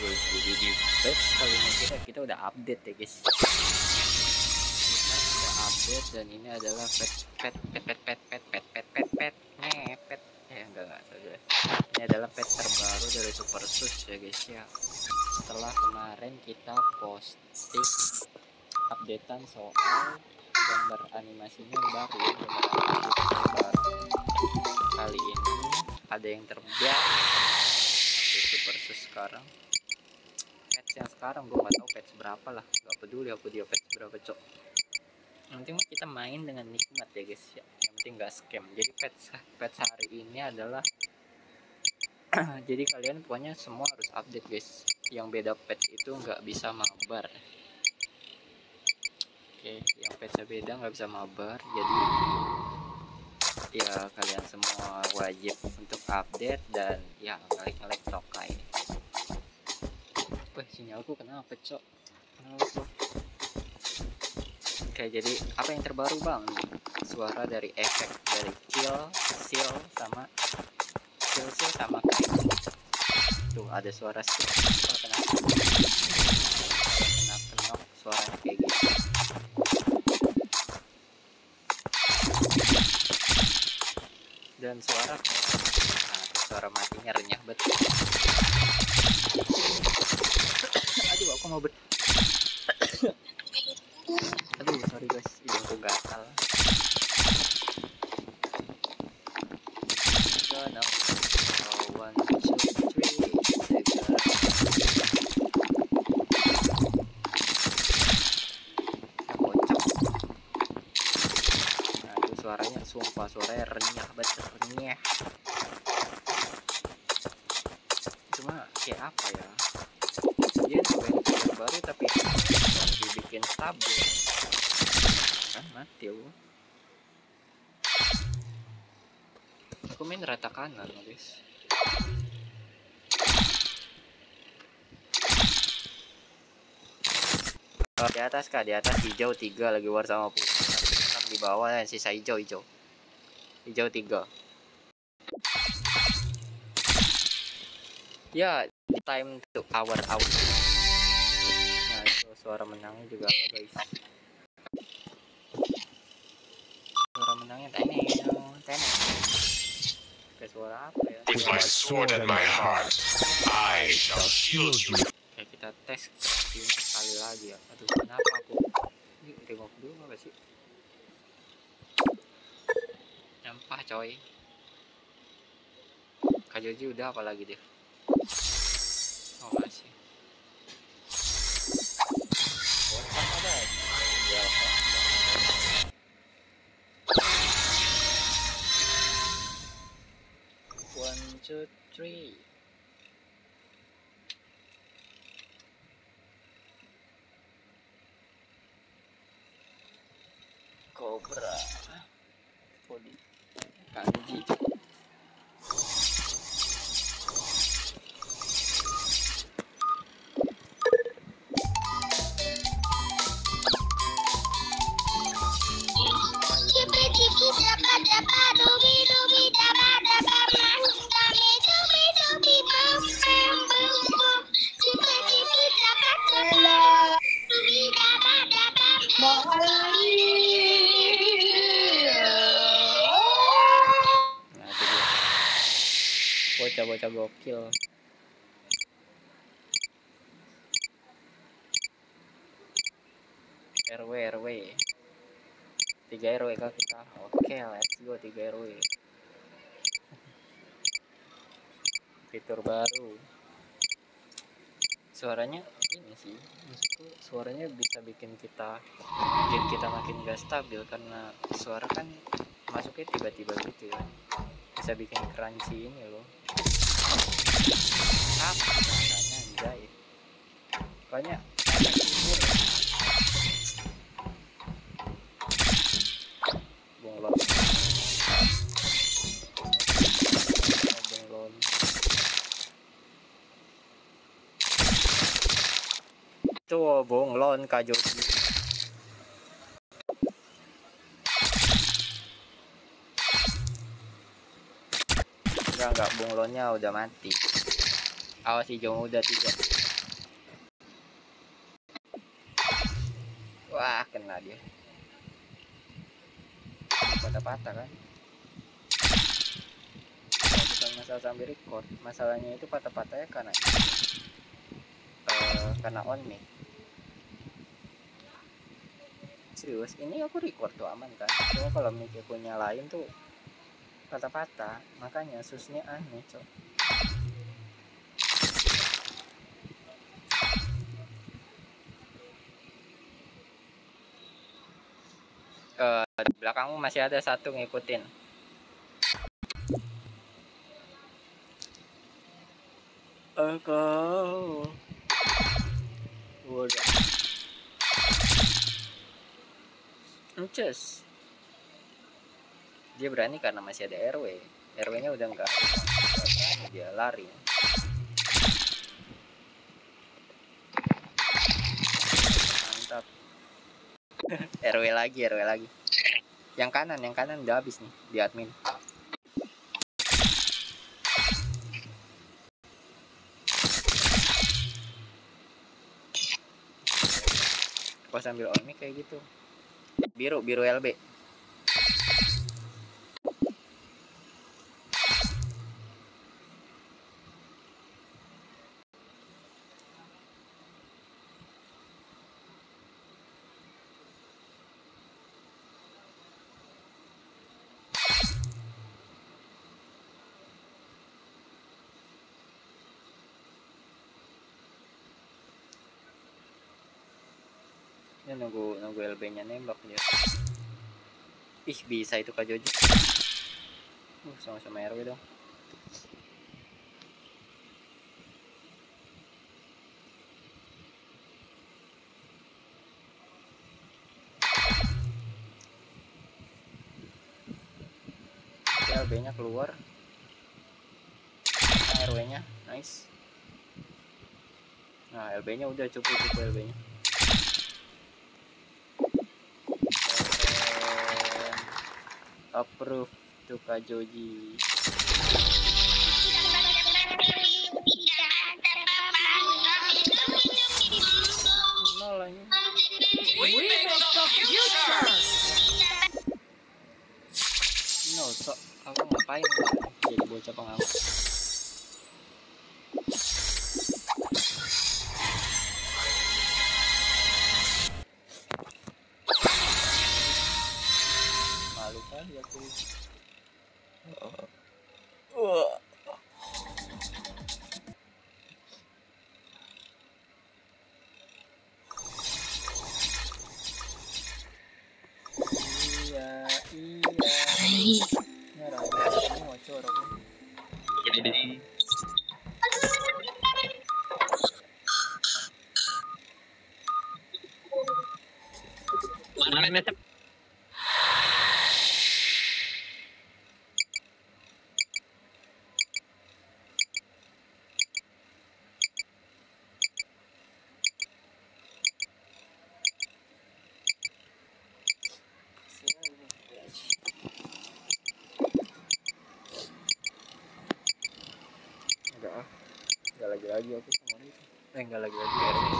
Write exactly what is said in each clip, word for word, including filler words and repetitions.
guys, jadi di patch kali ini kita kita udah update ya guys. Kita udah update dan ini adalah patch pet pet pet pet pet pet pet pet pet ngepet eh enggak enggak saja. Ini adalah patch terbaru dari Super Sus ya guys ya. Setelah kemarin kita posting updatean soal gambar animasinya yang baru, gambar animasinya baru. Kali ini ada yang terbaru di Super Sus sekarang. Patch yang sekarang gue nggak tahu patch berapa lah, nggak peduli aku dia patch berapa cok. Yang penting kita main dengan nikmat ya guys ya. Yang penting nggak scam. Jadi patch patch hari ini adalah jadi kalian pokoknya semua harus update guys. Yang beda patch itu nggak bisa mabar. Oke, yang patchnya beda nggak bisa mabar. Jadi ya kalian semua wajib untuk update dan ya ngelik-ngelik tokai. Wah, sinyalku kenapa cok? Kenapa? Oke, jadi apa yang terbaru bang? Suara dari efek dari chill, seal sama chill, seal sama kayak tuh ada suara seal. Oh, kenapa? Kenapa kenok suaranya kayak gitu? Dan suara nah, suara matinya renyah betul. Aduh, aku mau ber aduh sorry guys, hidungku gatal. Gonna oh, one two three segera. Ya kocak. Nah itu suaranya sumpah suaranya renyah betul, renyah. Cuma kayak apa ya, dia sebenarnya baru tapi dibikin stabil kan, mati aku aku main rata kanan guys. Oh, di atas kah, di atas hijau tiga lagi war sama putih kan, di bawah yang sisa hijau hijau hijau tiga ya. Time to hour out. Nah itu suara menangnya juga apa guys, suara menangnya teneng teneng kayak suara apa ya. With my sword at my heart, I shall shield you. Kayak kita tes sekali lagi ya. Aduh kenapa aku ini tengok dulu apa sih, nyampah coy. Kak Joji udah apa lagi dia? Oh masih. Bosan ada ya. One two three. Cobra. Body. Kanji. Bocah-bocah gokil. R W R W tiga R W kah kita? Oke, let's go tiga R W. Fitur baru. Suaranya ini sih, maksudku suaranya bisa bikin kita bikin kita makin gak stabil karena suara kan masuknya tiba-tiba gitu ya. Bisa bikin crunchy ini loh. Apa rasanya anjay. Pokoknya bunglon. Bunglon. Tuh bunglon Kak Joji. Enggak enggak bunglonnya udah mati. Awas hijau muda tiga. kena dia. Patah-patah kan. Bukan masalah sambil record, masalahnya itu patah-patahnya karena uh, karena on mic. Serius, ini aku record tuh aman kan, cuma kalau mic aku nyalain tuh patah-patah, makanya susnya aneh cok. Uh, belakangmu masih ada satu ngikutin. Engkau udah Encus. Dia berani karena masih ada R W. R W nya udah enggak berani, dia lari. Mantap. R W lagi, R W lagi. Yang kanan, yang kanan udah habis nih di admin. Kok sambil on mic kayak gitu. Biru, biru L B. Ya nunggu nunggu L B-nya nembak dia. Ih, bisa itu Kak Jojo. Uh, sama-sama R W dong. L B-nya keluar. Nah, R W-nya nice. Nah, L B-nya udah cukup cukup L B-nya. Approve to Kak Joji. Nolanya. We make the future. No, so aku ngapain jadi bocah pengamuk? Malu kali aku. Uh. Iya, iya. Nyerah, ini mau corok. Jadi. Mana nih? Enggak ah, enggak lagi-lagi aku sama itu. Eh, enggak lagi-lagi R W.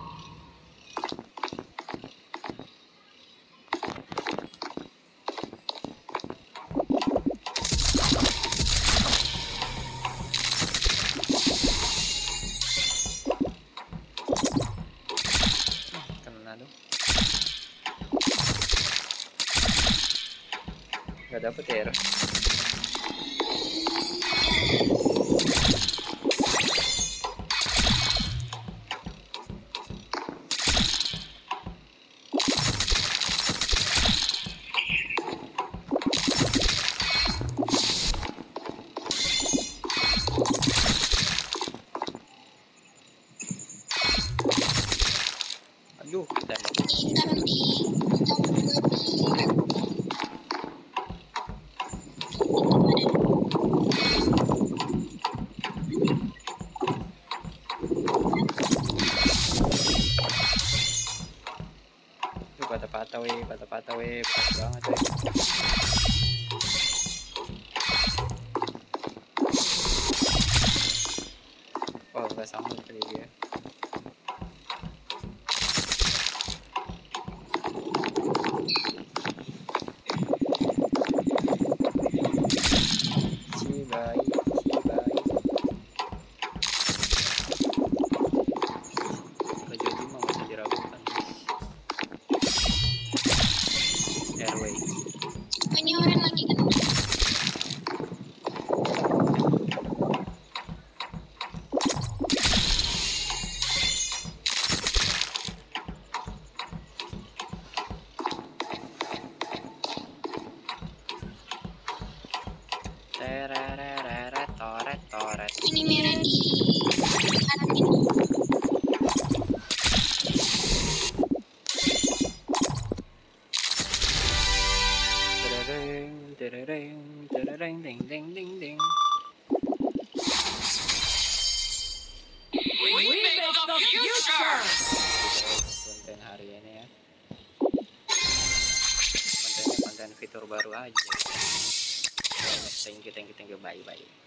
Kena dong. Enggak dapet ya. Aduh, dan patah-patah weh, patah-patah weh, patah banget weh. Oh, enggak sambut kali dia. future. Konten hari ini ya. Kontennya konten fitur baru aja. Thank you, thank you, thank you, bye bye.